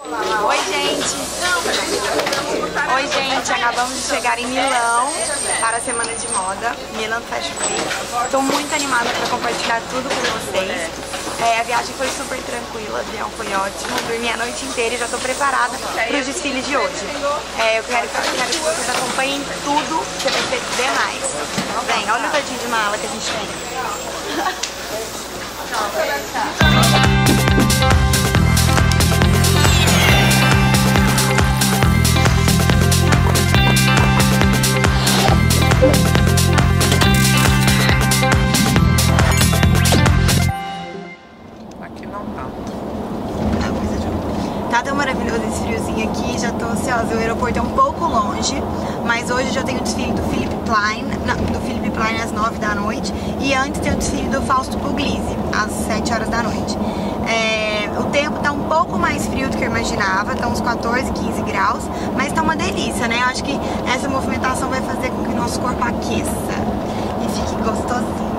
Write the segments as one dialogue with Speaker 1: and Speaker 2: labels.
Speaker 1: Oi, gente! Oi, gente! Acabamos de chegar em Milão para a Semana de Moda, Milan Fashion Week. Estou muito animada para compartilhar tudo com vocês. A viagem foi super tranquila, o avião foi ótimo. Dormi a noite inteira e já estou preparada para o desfile de hoje. Eu quero que vocês acompanhem tudo, que vai ser demais. Vem, olha o tadinho de mala que a gente tem.
Speaker 2: Aqui não tá.
Speaker 1: Tá tão maravilhoso esse friozinho aqui, já tô ansiosa. O aeroporto é um pouco longe, mas hoje já tem o desfile do Philipp Plein, às 9 da noite, e antes tem o desfile do Fausto Puglisi, às 7 horas da noite. O tempo tá um pouco mais frio do que eu imaginava, tá uns 14, 15 graus, mas tá uma delícia, né? Eu acho que essa movimentação vai fazer com que o nosso corpo aqueça e fique gostosinho.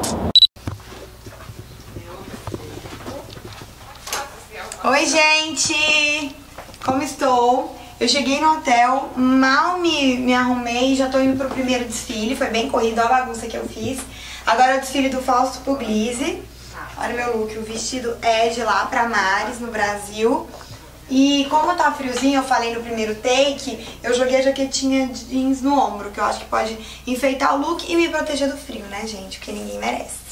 Speaker 1: Oi, gente! Como estou? Eu cheguei no hotel, mal me arrumei, já tô indo pro primeiro desfile, foi bem corrido, olha a bagunça que eu fiz. Agora é o desfile do Fausto Puglisi. Olha meu look, o vestido é de lá pra Mares, no Brasil. E como tá friozinho, eu falei no primeiro take, eu joguei a jaquetinha de jeans no ombro, que eu acho que pode enfeitar o look e me proteger do frio, né, gente? Porque ninguém merece.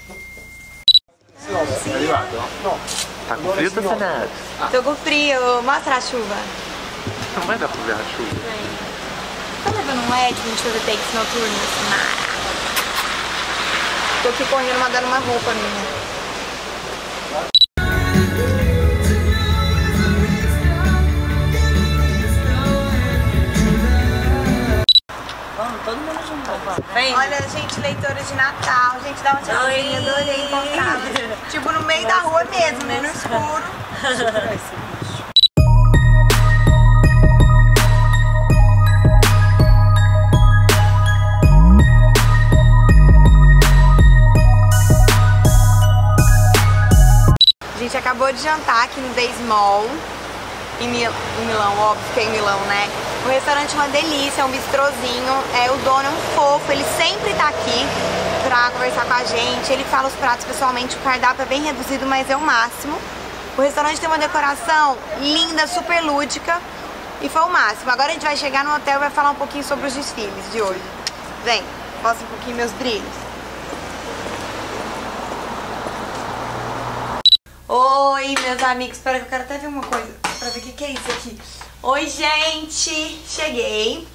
Speaker 2: Tá com frio, Tassanete?
Speaker 1: Tô com frio, mostra a chuva.
Speaker 2: Não vai dar pra ver a chuva.
Speaker 1: Tô levando um LED pra gente fazer takes noturnos. Tô aqui correndo, mandando uma roupa minha.
Speaker 3: Vamos, todo mundo junto. Vem.
Speaker 1: Olha, gente, leitora de Natal. Gente, dá uma tchauzinha, adorei encontrar. Tipo, no meio da rua mesmo, né? No escuro. A gente acabou de jantar aqui no The Small, em Milão, óbvio que é em Milão, né? O restaurante é uma delícia, é um bistrozinho, o dono é um fofo, ele sempre tá aqui pra conversar com a gente, ele fala os pratos pessoalmente, o cardápio é bem reduzido, mas é o máximo. O restaurante tem uma decoração linda, super lúdica, e foi o máximo. Agora a gente vai chegar no hotel e vai falar um pouquinho sobre os desfiles de hoje. Vem, mostra um pouquinho meus brilhos. Oi, meus amigos, espera que eu quero até ver uma coisa, pra ver o que é isso aqui. Oi, gente, cheguei.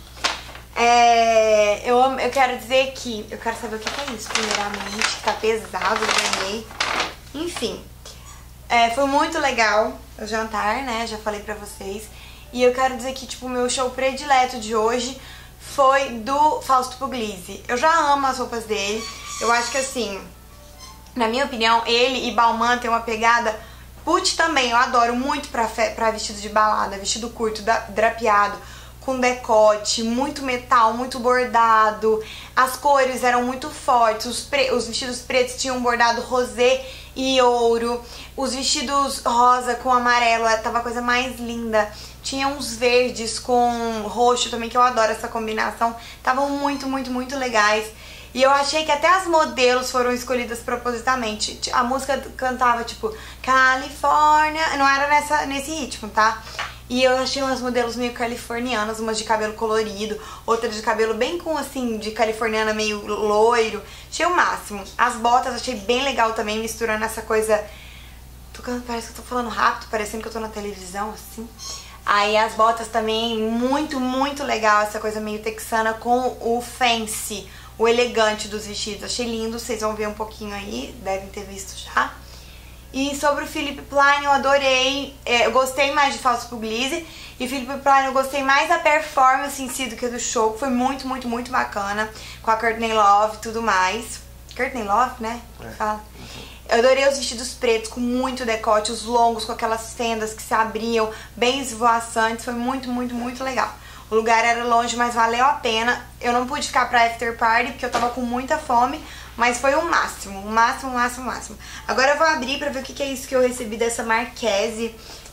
Speaker 1: Eu quero dizer que, eu quero saber o que é isso, primeiramente, tá pesado, eu ganhei. Enfim, foi muito legal o jantar, né, já falei pra vocês. E eu quero dizer que, tipo, o meu show predileto de hoje foi do Fausto Puglisi. Eu já amo as roupas dele, eu acho que assim... Na minha opinião, ele e Balmain tem uma pegada put também. Eu adoro muito pra vestido de balada, vestido curto, drapeado, com decote, muito metal, muito bordado. As cores eram muito fortes, os vestidos pretos tinham bordado rosé e ouro. Os vestidos rosa com amarelo, tava a coisa mais linda. Tinha uns verdes com roxo também, que eu adoro essa combinação. Estavam muito, muito, muito legais. E eu achei que até as modelos foram escolhidas propositalmente. A música cantava tipo Califórnia, não era nesse ritmo, tá? E eu achei umas modelos meio californianas, umas de cabelo colorido, outras de cabelo bem com assim, de californiana meio loiro. Achei o máximo. As botas achei bem legal também, misturando essa coisa... Parece que eu tô falando rápido, parecendo que eu tô na televisão, assim. Aí as botas também, muito, muito legal, essa coisa meio texana com o fancy, o elegante dos vestidos. Achei lindo, vocês vão ver um pouquinho aí, devem ter visto já. E sobre o Philipp Plein, eu adorei, eu gostei mais de Fausto Puglisi. E o Philipp Plein eu gostei mais da performance em si do que do show, que foi muito, muito, muito bacana. Com a Courtney Love e tudo mais. Courtney Love, né? Fala. Eu adorei os vestidos pretos com muito decote, os longos com aquelas fendas que se abriam, bem esvoaçantes. Foi muito, muito, muito legal. O lugar era longe, mas valeu a pena. Eu não pude ficar pra after party porque eu tava com muita fome, mas foi o máximo, o máximo, o máximo, o máximo. Agora eu vou abrir pra ver o que é isso que eu recebi dessa Marquese,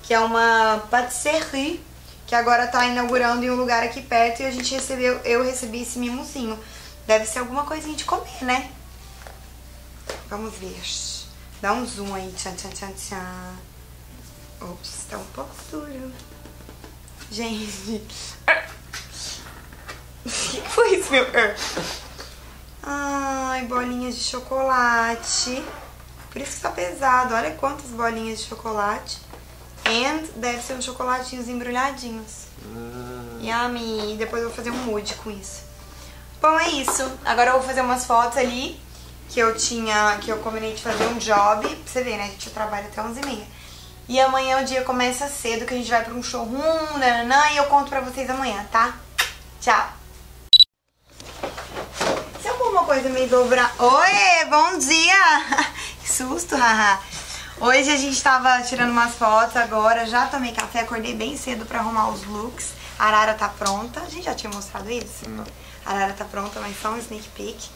Speaker 1: que é uma patisserie, que agora tá inaugurando em um lugar aqui perto e a gente recebeu, eu recebi esse mimozinho. Deve ser alguma coisinha de comer, né? Vamos ver. Dá um zoom aí. Tchan, tchan, tchan, tchan. Ops, tá um pouco duro. Gente. O que foi isso, meu? Ai, bolinhas de chocolate. Por isso que tá pesado. Olha quantas bolinhas de chocolate. And deve ser uns chocolatinhos embrulhadinhos. Yummy. Depois eu vou fazer um mood com isso. Bom, é isso. Agora eu vou fazer umas fotos ali que eu combinei de fazer um job. Pra você ver, né? A gente trabalha até 11h30. E amanhã o dia começa cedo, que a gente vai pra um showroom, nananã, e eu conto pra vocês amanhã, tá? Tchau. Se alguma coisa me dobrar... Oi, bom dia! Que susto, haha. Hoje a gente tava tirando umas fotos agora, já tomei café, acordei bem cedo pra arrumar os looks. A Arara tá pronta. A gente já tinha mostrado isso? Não. A Arara tá pronta, mas só um sneak peek.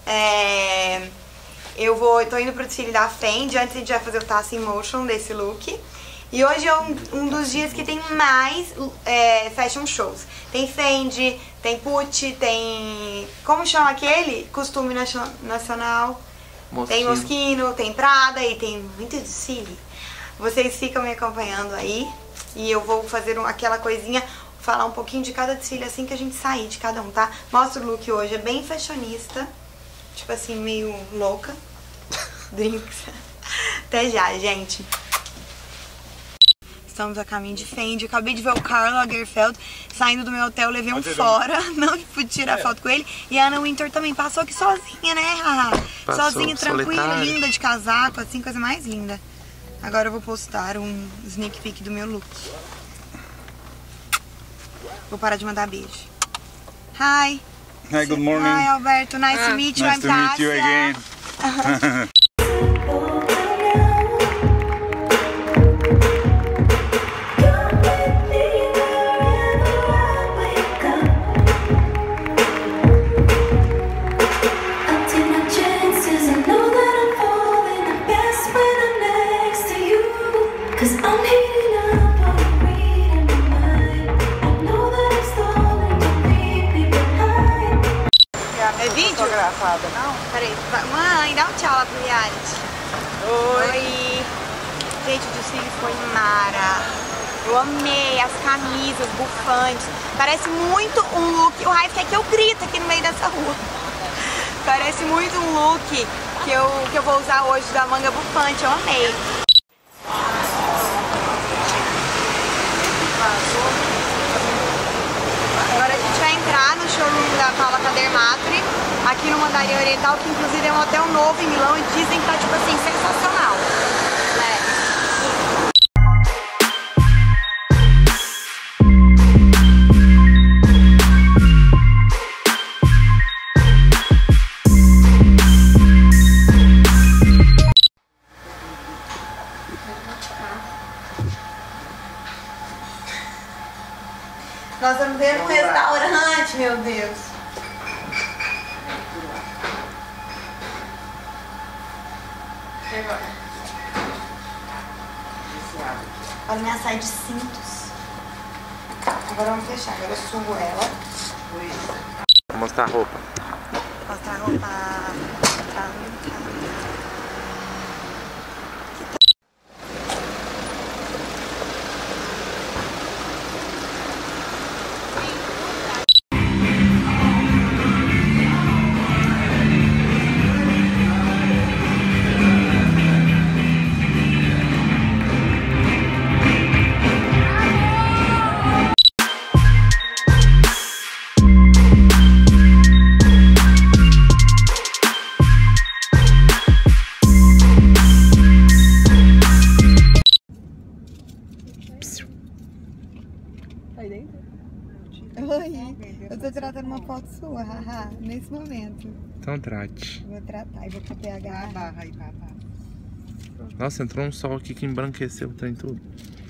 Speaker 1: Eu tô indo pro desfile da Fendi, antes a gente vai fazer o Task in Motion desse look. E hoje é um dos dias que tem mais fashion shows. Tem Fendi, tem Pucci, tem... Como chama aquele? Costume Nacional. Moschino. Tem Moschino, tem Prada e tem muito desfile. Vocês ficam me acompanhando aí. E eu vou fazer aquela coisinha, falar um pouquinho de cada desfile assim que a gente sair de cada um, tá? Mostra o look hoje, é bem fashionista. Tipo assim, meio louca. Drinks. Até já, gente. Estamos a caminho de Fendi. Eu acabei de ver o Karl Lagerfeld saindo do meu hotel, levei um fora. Não pude tirar foto com ele. E a Anna Wintour também passou aqui sozinha, né, Haha? Sozinha, tranquila, solitária. Linda, de casaco, assim, coisa mais linda. Agora eu vou postar um sneak peek do meu look. Vou parar de mandar beijo. Hi.
Speaker 4: Hi, good morning.
Speaker 1: Hi, Alberto. Nice to meet you.
Speaker 4: Nice to meet you again.
Speaker 1: É vídeo?
Speaker 3: Fotografada, não?
Speaker 1: Peraí, mãe, dá um tchau lá pro reality. Oi. Gente, o desfile foi mara. Eu amei as camisas bufantes. Parece muito um look. O Raif quer que eu grito aqui no meio dessa rua. Parece muito um look que eu vou usar hoje da manga bufante. Eu amei. Agora a gente vai entrar no showroom da Paula Cadermatri, aqui no Mandarim Oriental, que inclusive é um hotel novo em Milão e dizem que tá tipo assim, sensacional. Nós estamos vendo um restaurante, meu Deus. Olha minha saia de cintos. Agora vamos fechar. Agora eu subo ela.
Speaker 2: Vou mostrar a roupa.
Speaker 1: Mostrar a roupa. Oi, eu tô tratando uma foto sua, haha, nesse momento.
Speaker 2: Então trate.
Speaker 1: Vou tratar e vou pegar a barra aí, papá.
Speaker 2: Nossa, entrou um sol aqui que embranqueceu o trem tudo.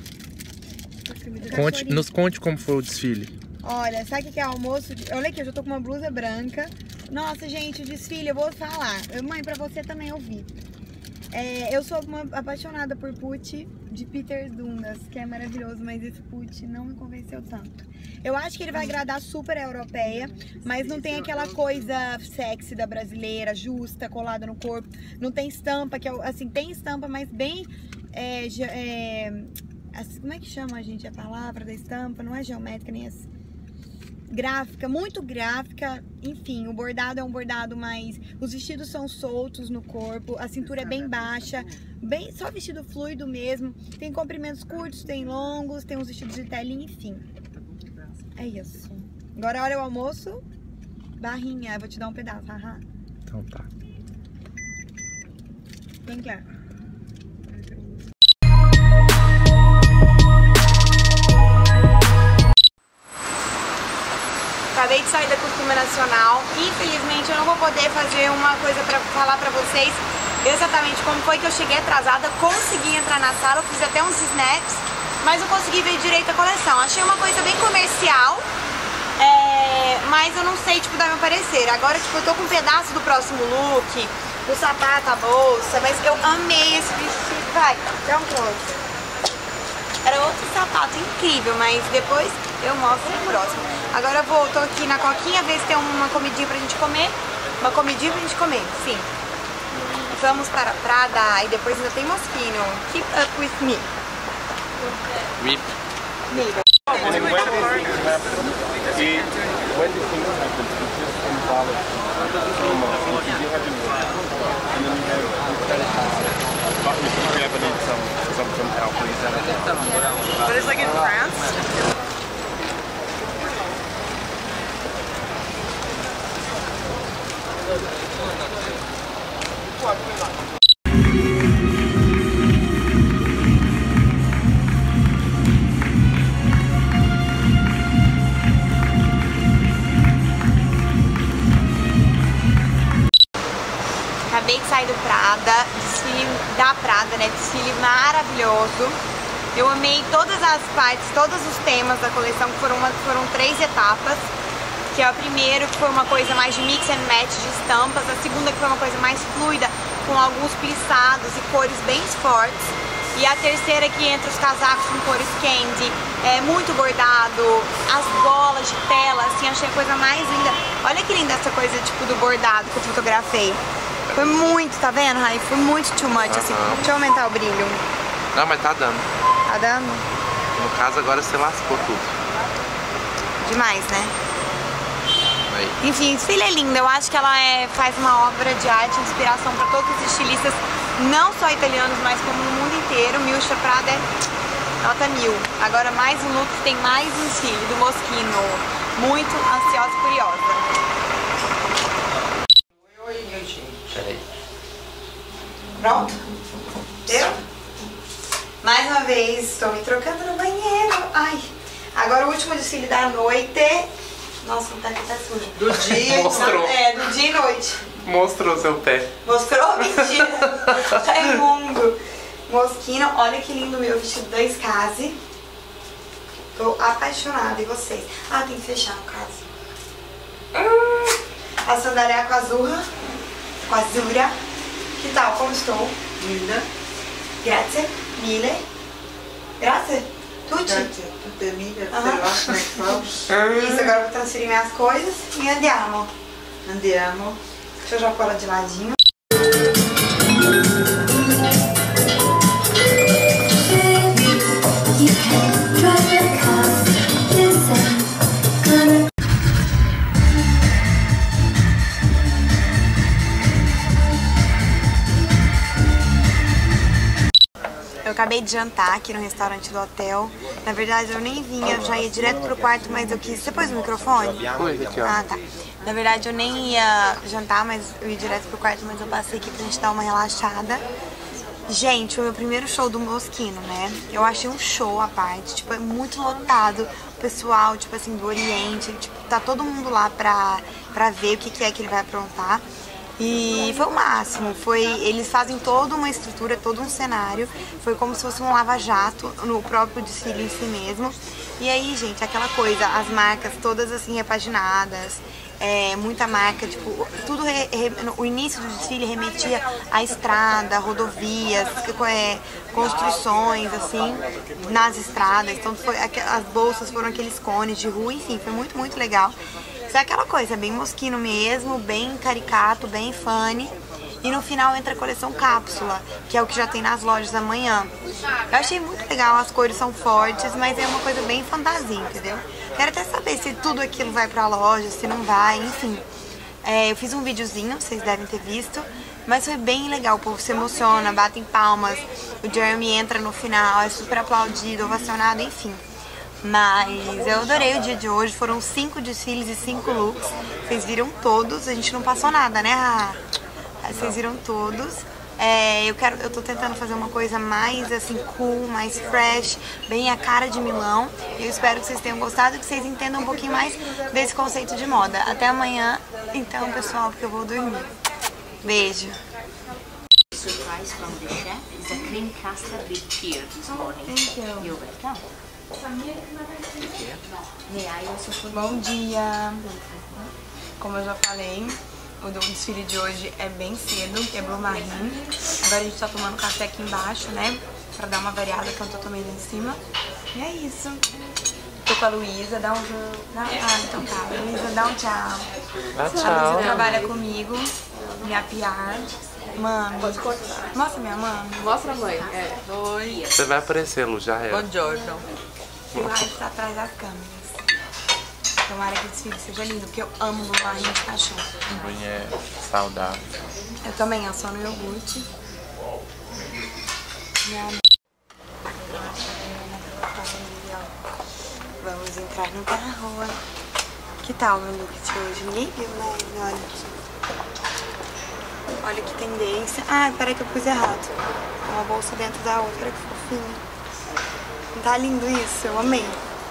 Speaker 1: Nossa,
Speaker 2: nos conte como foi o desfile.
Speaker 1: Olha, sabe o que é almoço? Olha aqui, eu já tô com uma blusa branca. Nossa, gente, o desfile, eu vou falar. Mãe, pra você também ouvir. Eu sou uma apaixonada por put de Peter Dundas, que é maravilhoso, mas esse put não me convenceu tanto. Eu acho que ele vai agradar super a europeia, mas não tem aquela coisa sexy da brasileira, justa, colada no corpo. Não tem estampa, que é assim, tem estampa, mas bem... como é que chama, gente, a palavra da estampa? Não é geométrica, nem assim. Gráfica, muito gráfica. Enfim, o bordado é um bordado mais... Os vestidos são soltos no corpo, a cintura é bem baixa, só vestido fluido mesmo. Tem comprimentos curtos, tem longos, tem uns vestidos de telinha, enfim. É isso. Agora é hora do almoço. Barrinha, eu vou te dar um pedaço, haha.
Speaker 2: Então tá.
Speaker 1: Quem quer? Acabei de sair da Costura Nacional. Infelizmente eu não vou poder fazer uma coisa pra falar pra vocês exatamente como foi que eu cheguei atrasada. Consegui entrar na sala, eu fiz até uns snaps, mas não consegui ver direito a coleção. Achei uma coisa bem comercial, mas eu não sei, tipo, dar meu parecer. Agora, tipo, eu tô com um pedaço do próximo look, o sapato, a bolsa, mas eu amei esse vestido. Vai, dá um close. Era outro sapato incrível, mas depois eu mostro no próximo. Agora eu tô aqui na Coquinha, ver se tem uma comidinha pra gente comer. Uma comidinha pra gente comer, sim. Vamos para a Prada e depois ainda tem Moschino. Keep up with me.
Speaker 2: Me.
Speaker 3: But it's like in France?
Speaker 1: Acabei de sair do Prada, desfile da Prada, né? Desfile maravilhoso. Eu amei todas as partes, todos os temas da coleção, que foram 3 etapas. Que é o primeiro, que foi uma coisa mais de mix and match de estampas. A segunda, que foi uma coisa mais fluida, com alguns plissados e cores bem fortes. E a terceira, que entra os casacos com cores candy, muito bordado, as bolas de tela, assim, achei a coisa mais linda. Olha que linda essa coisa, tipo, do bordado que eu fotografei. Foi muito, tá vendo, Rai? Foi muito too much, assim. Deixa eu aumentar o brilho.
Speaker 2: Não, mas tá dando.
Speaker 1: Tá dando?
Speaker 2: No caso, agora você lascou tudo.
Speaker 1: Demais, né?
Speaker 2: Aí.
Speaker 1: Enfim, desfile é linda. Eu acho que ela faz uma obra de arte, inspiração para todos os estilistas, não só italianos, mas como no mundo inteiro. Miuccia Prada é nota 1000. Agora mais um look, tem mais um desfile do Moschino. Muito ansiosa e curiosa.
Speaker 2: Peraí.
Speaker 1: Pronto? Deu? Mais uma vez, estou me trocando no banheiro. Ai. Agora o último desfile da noite. Nossa, o pé tá sujo.
Speaker 3: Do dia.
Speaker 2: Mostrou.
Speaker 1: Do dia e noite.
Speaker 2: Mostrou seu pé.
Speaker 1: Mostrou? Mentira. Tá imundo. Moschino, olha que lindo meu vestido da Escase. Tô apaixonada. E vocês? Ah, tem que fechar no caso. A sandália com azurra. Com azura. Que tal? Como estou?
Speaker 3: Linda.
Speaker 1: Grazie. Mille. Grazie. Tutti.
Speaker 3: Tutte mille,
Speaker 1: Aham. Isso, agora eu vou transferir minhas coisas e andiamo.
Speaker 3: Andiamo.
Speaker 1: Deixa eu já pôr ela de ladinho. Eu acabei de jantar aqui no restaurante do hotel. Na verdade, eu nem vinha, eu já ia direto pro quarto, mas eu quis... Você pôs o microfone?
Speaker 2: Pôs aqui, ó.
Speaker 1: Ah, tá. Na verdade, eu nem ia jantar, mas eu ia direto pro quarto, mas eu passei aqui pra gente dar uma relaxada. Gente, foi o meu primeiro show do Moschino, né? Eu achei um show à parte, tipo, é muito lotado. O pessoal, tipo assim, do Oriente, tipo, tá todo mundo lá pra ver o que é que ele vai aprontar. E foi o máximo, eles fazem toda uma estrutura, todo um cenário, foi como se fosse um lava-jato no próprio desfile em si mesmo. E aí, gente, aquela coisa, as marcas todas assim repaginadas, muita marca, tipo, tudo o início do desfile remetia à estrada, rodovias, construções, assim, nas estradas. Então as bolsas foram aqueles cones de rua, enfim, foi muito, muito legal. Isso é aquela coisa, bem Moschino mesmo, bem caricato, bem funny. E no final entra a coleção cápsula, que é o que já tem nas lojas amanhã. Eu achei muito legal, as cores são fortes, mas é uma coisa bem fantasia, entendeu? Quero até saber se tudo aquilo vai pra loja, se não vai, enfim. Eu fiz um videozinho, vocês devem ter visto, mas foi bem legal, o povo se emociona, batem palmas, o Jeremy entra no final, é super aplaudido, ovacionado, enfim. Mas eu adorei o dia de hoje, foram 5 desfiles e 5 looks, vocês viram todos, a gente não passou nada, né? Vocês viram todos. Eu tô tentando fazer uma coisa mais assim cool, mais fresh, bem a cara de Milão. Eu espero que vocês tenham gostado e que vocês entendam um pouquinho mais desse conceito de moda. Até amanhã, então, pessoal, porque eu vou dormir. Beijo.
Speaker 3: Surprise from the chef is a cream custard with cheer this morning.
Speaker 1: Thank you.
Speaker 3: You're welcome.
Speaker 1: Bom dia. Como eu já falei, o desfile de hoje é bem cedo, que é Blue Marine. Agora a gente tá tomando café aqui embaixo, né? Pra dar uma variada, que eu tô tomando em cima. E é isso. Tô com a Luísa, dá um... então tá. Luísa, dá um tchau.
Speaker 2: Dá
Speaker 1: A
Speaker 2: tchau.
Speaker 1: Luísa trabalha comigo, minha PR. Mami.
Speaker 5: Pode cortar.
Speaker 1: Mostra minha mami.
Speaker 5: Mostra a mãe. Oi.
Speaker 2: Você vai aparecer, Lu, já é.
Speaker 5: Buongiorno.
Speaker 1: O Raio está atrás das câmeras. Tomara que o desfile seja lindo, porque eu amo Blue Marine de cachorro.
Speaker 2: Também é saudável.
Speaker 1: Eu também, eu só no iogurte. Vamos entrar no carro. Que tal meu look de hoje? Ninguém viu, né? Olha aqui. Olha que tendência. Ah, peraí que eu pus errado. Uma bolsa dentro da outra, que fofinho. Não tá lindo isso? Eu amei.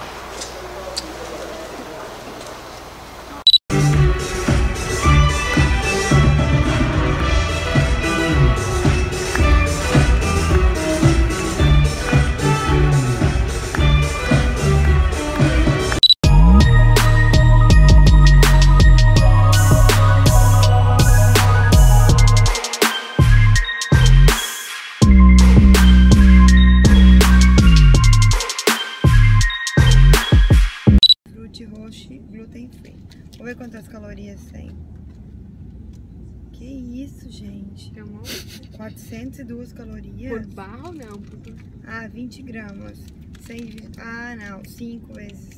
Speaker 1: Gluten free. Vou ver quantas calorias tem. Que isso, gente? 402 calorias.
Speaker 5: Por barra ou não?
Speaker 1: Ah, 20 gramas. 6, ah, não. 5 vezes.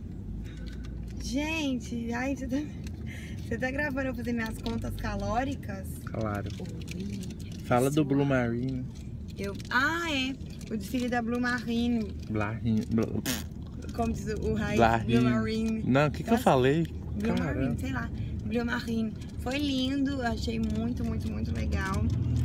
Speaker 1: Gente, ai, você tá gravando eu fazer minhas contas calóricas?
Speaker 2: Claro. Fala do Blue Marine.
Speaker 1: O desfile da Blue Marine. Como diz o Raio, Blue Marine.
Speaker 2: Não, o que eu falei?
Speaker 1: Blue Marine, sei lá. Blue Marine. Foi lindo, achei muito, muito, muito legal.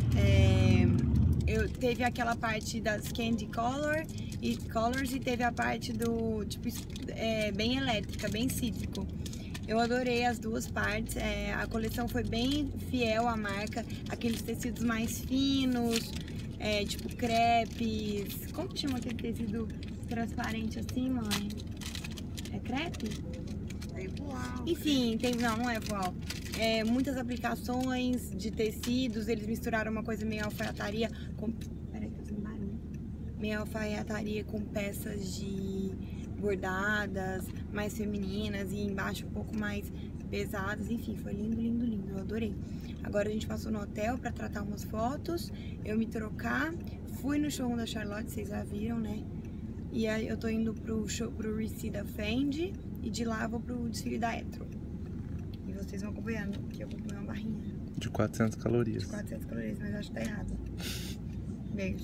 Speaker 1: Teve aquela parte das Candy Colors e teve a parte do, tipo, bem elétrica, bem cítrico. Eu adorei as duas partes, a coleção foi bem fiel à marca, aqueles tecidos mais finos, tipo crepes. Como chama aquele tecido transparente assim, mãe? É crepe?
Speaker 5: É igual.
Speaker 1: Enfim, não é igual. Muitas aplicações de tecidos, eles misturaram uma coisa meio alfaiataria com... Peraí que eu tenho barulho. Meio alfaiataria com peças de bordadas, mais femininas e embaixo um pouco mais pesadas. Enfim, foi lindo, lindo, lindo. Eu adorei. Agora a gente passou no hotel pra tratar umas fotos, eu me trocar, fui no showroom da Charlotte, vocês já viram, né? E aí eu tô indo pro Receipt da Fendi e de lá eu vou pro desfile da Etro. E vocês vão acompanhando, que eu vou comer uma barrinha.
Speaker 2: De 400 calorias.
Speaker 1: De 400 calorias, mas acho que tá errado. Beijo.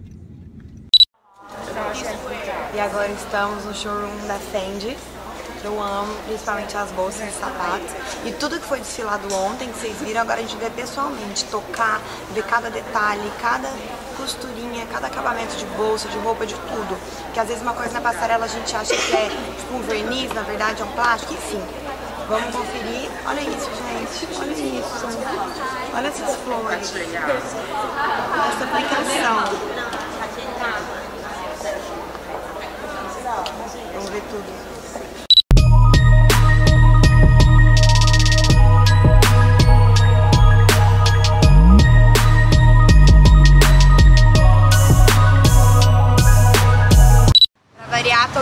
Speaker 1: E agora estamos no showroom da Fendi. Eu amo, principalmente as bolsas e sapatos. E tudo que foi desfilado ontem, que vocês viram, agora a gente vê pessoalmente. Tocar, ver cada detalhe, cada costurinha, cada acabamento de bolsa, de roupa, de tudo. Que às vezes uma coisa na passarela a gente acha que é tipo um verniz, na verdade é um plástico, enfim. Vamos conferir. Olha isso, gente. Olha isso. Olha essas flores. Essa aplicação. Vamos ver tudo.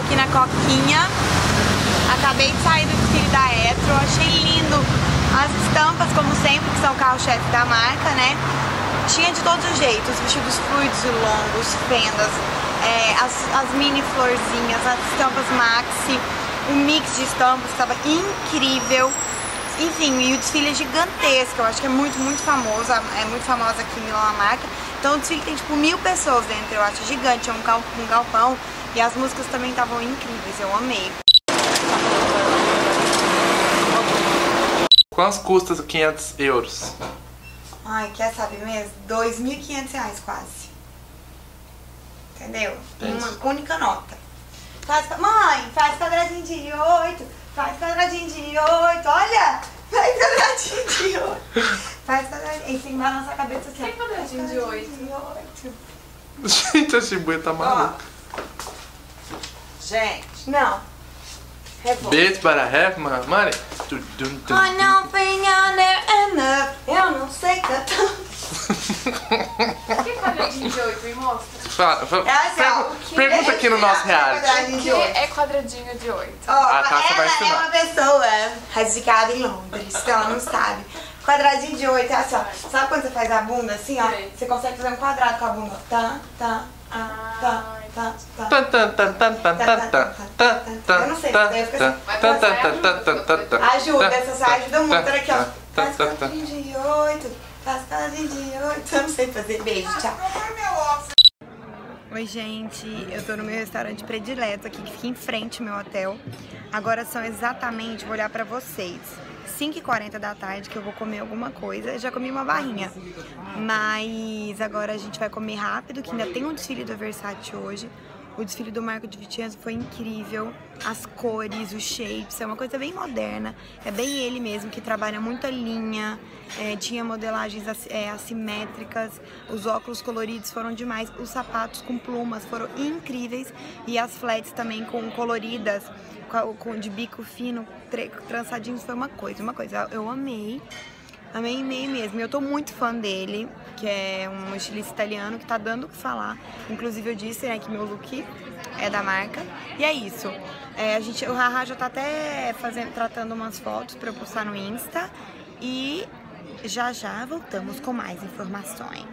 Speaker 1: aqui na Coquinha. Acabei de sair do desfile da Etro. Achei lindo as estampas, como sempre, que são o carro-chefe da marca, né? Tinha de todos os jeitos, vestidos fluidos e longos, fendas, as mini florzinhas, as estampas maxi, o mix de estampas estava incrível. Enfim, e o desfile é gigantesco, eu acho que é muito famoso, é muito famosa aqui em Milão a marca. Então o desfile tem tipo 1000 pessoas dentro, eu acho gigante, é um galpão, e as músicas também estavam incríveis, eu amei.
Speaker 2: Quanto custa 500 euros?
Speaker 1: Ai, quer saber mesmo? 2.500 reais quase. Entendeu? Uma única nota. Mãe, faz quadradinho de 8. Faz quadradinho de 8. Olha! Faz quadradinho de 8. Faz quadradinho. Enfim, balança a cabeça assim.
Speaker 5: Que quadradinho de 8?
Speaker 2: Gente, a Shibuya tá maluca.
Speaker 5: Gente.
Speaker 1: Não.
Speaker 2: Beijo para a rap, mano.
Speaker 1: I não venho enough. Eu não sei cantar.
Speaker 5: Que quadradinho de 8? Me mostra.
Speaker 2: Pergunta aqui no nosso reality.
Speaker 5: O que é quadradinho de 8?
Speaker 1: Oh,
Speaker 2: A Tássia vai
Speaker 1: ela é
Speaker 2: ensinar.
Speaker 1: uma pessoa radicada em Londres, então ela não sabe. Quadradinho de 8 é assim, ó. Sabe quando você faz a bunda assim, ó?
Speaker 5: Sei.
Speaker 1: Você consegue fazer um quadrado com a bunda. Eu não sei, daí fica assim. Ajuda, essa saia ajuda muito. Olha aqui, ó. Faz quadradinho de 8. Faz quadradinho de 8. Eu não sei fazer. Beijo, tchau. Oi, gente. Eu tô no meu restaurante predileto aqui, que fica em frente ao meu hotel. Agora são exatamente, vou olhar pra vocês, 5h40 da tarde, que eu vou comer alguma coisa. Eu já comi uma barrinha, mas agora a gente vai comer rápido, que ainda tem um desfile do Versace hoje. O desfile do Marco de Vicenzo foi incrível. As cores, os shapes, é uma coisa bem moderna. É bem ele mesmo, que trabalha muito a linha. Tinha modelagens assimétricas. Os óculos coloridos foram demais. Os sapatos com plumas foram incríveis. E as flats também com coloridas, de bico fino, trançadinhos, foi uma coisa. Eu amei. Amei mesmo. Eu tô muito fã dele, que é um estilista italiano que tá dando o que falar. Inclusive eu disse, né, que meu look é da marca. E é isso. O Haha já tá até tratando umas fotos pra eu postar no Insta. E já voltamos com mais informações.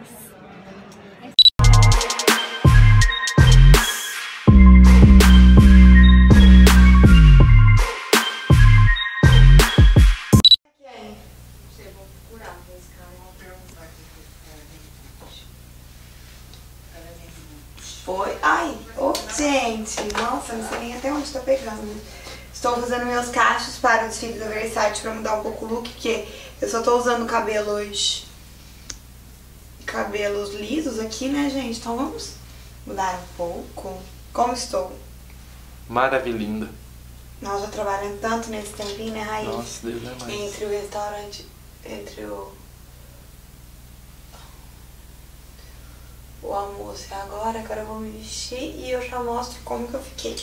Speaker 1: Foi? Ai, gente, nossa, não sei nem até onde tá pegando. Estou fazendo meus cachos para o desfile do Versace pra mudar um pouco o look, porque eu só tô usando cabelos lisos aqui, né, gente? Então vamos mudar um pouco. Como estou?
Speaker 2: Maravilhinda.
Speaker 1: Nós já trabalhamos tanto nesse tempinho, né, Raíssa?
Speaker 2: Nossa, Deus é mais.
Speaker 1: Entre o restaurante, entre o almoço e agora eu vou me vestir e eu já mostro como que eu fiquei.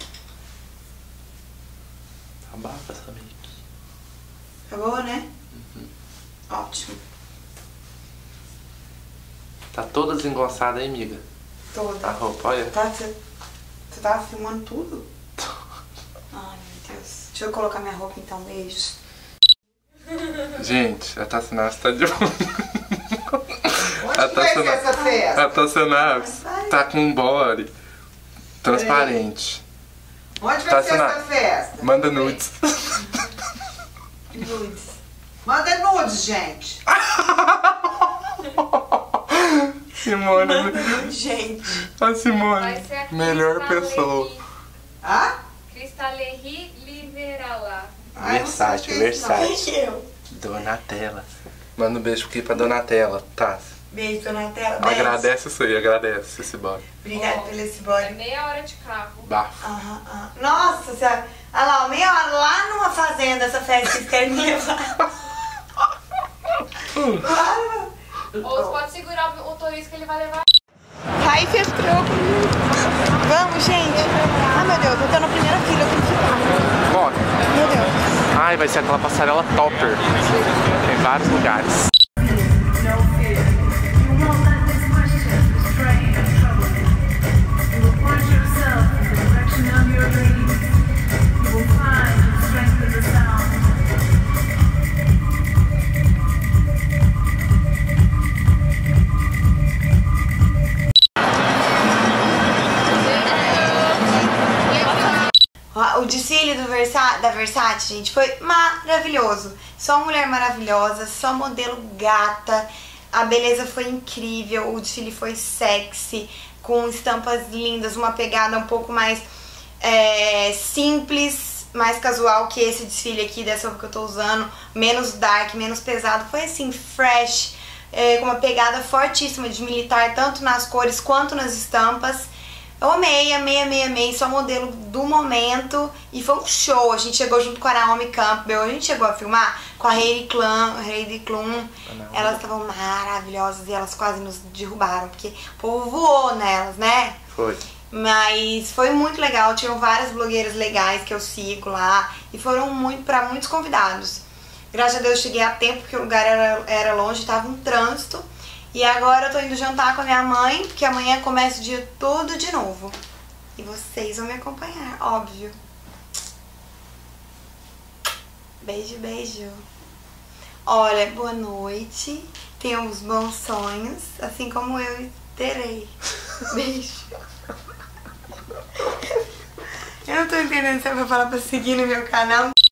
Speaker 2: Abafa essa make.
Speaker 1: Tá boa, né?
Speaker 2: Uhum.
Speaker 1: Ótimo.
Speaker 2: Tá toda desengonçada aí, amiga?
Speaker 1: Toda.
Speaker 2: A roupa, olha.
Speaker 1: Você tava filmando tudo? Ai, meu Deus. Deixa eu colocar minha roupa então, beijos.
Speaker 2: Gente, a Tassinaz tá de
Speaker 5: Onde vai ser essa festa?
Speaker 2: A Tassinaz tá com um body transparente.
Speaker 5: Onde vai ser essa festa?
Speaker 2: Manda nudes.
Speaker 1: Nudes.
Speaker 5: Manda nudes, gente.
Speaker 2: Simone.
Speaker 1: Gente.
Speaker 2: A Simone.
Speaker 6: Vai ser a
Speaker 2: Melhor pessoa.
Speaker 5: Hã?
Speaker 6: Cristalerri Liberala.
Speaker 2: Versace.
Speaker 1: Eu.
Speaker 2: Donatella. Manda um beijo aqui pra Donatella, tá?
Speaker 1: Beijo, Donatella. Beijo.
Speaker 2: Agradece isso aí, agradece esse body.
Speaker 1: Obrigada pelo esse
Speaker 6: É
Speaker 1: body.
Speaker 6: meia hora de carro.
Speaker 2: Bafo.
Speaker 1: Nossa senhora. Olha lá, meia hora lá numa fazenda, essa festa que vocês querem me levar.
Speaker 6: Ou você pode segurar o motorista que ele vai levar.
Speaker 1: Aí entrou. Vamos, gente. Ai, meu Deus, eu tô na primeira fila, eu tenho que ficar.
Speaker 2: Bora.
Speaker 1: Meu Deus.
Speaker 2: Ai, vai ser aquela passarela topper. Tem vários lugares.
Speaker 7: Find yourself in the direction of your
Speaker 1: O desfile da Versace, gente, foi maravilhoso. Só mulher maravilhosa, só modelo gata. A beleza foi incrível, o desfile foi sexy, com estampas lindas, uma pegada um pouco mais simples, mais casual que esse desfile aqui, dessa roupa que eu tô usando. Menos dark, menos pesado. Foi assim, fresh, com uma pegada fortíssima de militar, tanto nas cores quanto nas estampas. Eu amei, amei, amei, amei, só modelo do momento e foi um show. A gente chegou junto com a Naomi Campbell, a gente chegou a filmar com a Heidi Klum. Elas estavam maravilhosas e elas quase nos derrubaram, porque o povo voou nelas, né?
Speaker 2: Foi.
Speaker 1: Mas foi muito legal, tinham várias blogueiras legais que eu sigo lá e foram pra muitos convidados. Graças a Deus eu cheguei a tempo, porque o lugar era longe, tava um trânsito. E agora eu tô indo jantar com a minha mãe, porque amanhã começa o dia todo de novo. E vocês vão me acompanhar, óbvio. Beijo, beijo. Olha, boa noite. Tenham uns bons sonhos, assim como eu terei. Beijo. Eu não tô entendendo se eu vou falar pra seguir no meu canal.